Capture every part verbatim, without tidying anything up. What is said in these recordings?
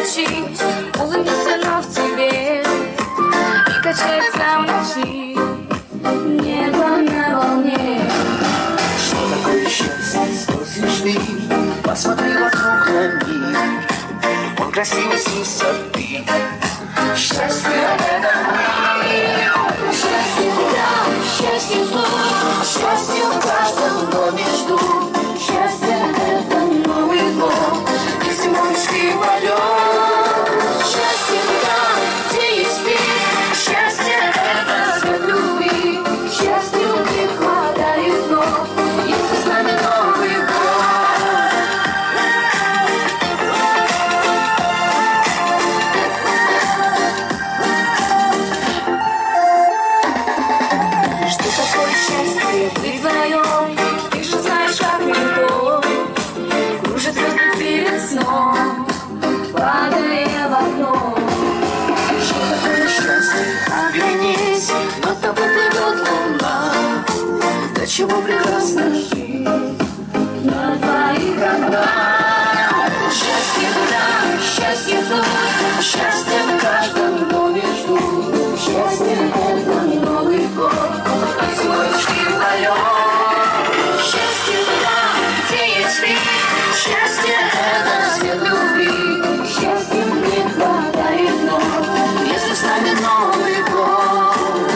молчи, улыбнись оно в тебе и качается в ночи, небо на волне. Что такое счастье, спросишь ты? Посмотри вокруг на мир, он красивый с высоты. Счастье — это мир. Счастье рядом, счастье тут, счастье в каждом доме ждут. Счастье — это Новый год, и зимой полет. Счастье там, где есть ты. Счастье — это свет любви. Счастью не хватает ног, если с нами Новый год. Что такое счастье быть вдвоем? Ты же знаешь, как легко кружит звезды перед сном, падая в окно. Что такое счастье? Оглянись, над тобой плывет луна. До чего прекрасна жизнь на твоих руках. Счастье там, счастье тут, счастье в каждом доме ждут. Счастье — это Новый год, и звездочки полет. Счастье там, где есть ты. Счастье — это свет любви. Счастью не хватает ног, если с нами Новый год.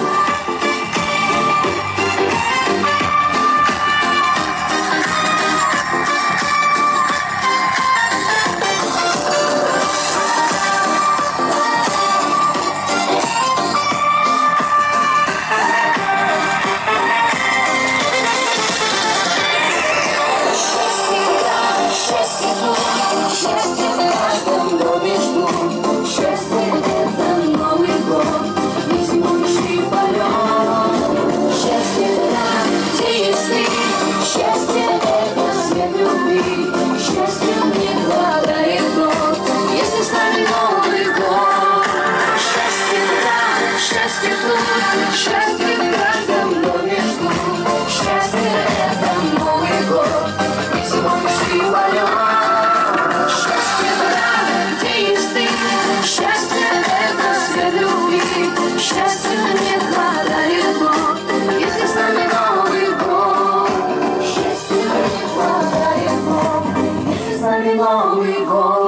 Счастье тут, счастье в каждом доме ждут. Счастье — это Новый год, и зимой полет. Счастье там, где есть ты. Счастье — это свет любви. Счастью не хватает ног, если с нами Новый год. Счастье там, счастье тут, счастье в каждом доме ждут. Счастье — это Новый год, и зимой полет. Счастье там, где есть ты. Счастье — это свет любви. Счастью не хватает ног, если с нами Новый год. Счастью не хватает ног, если с нами Новый год.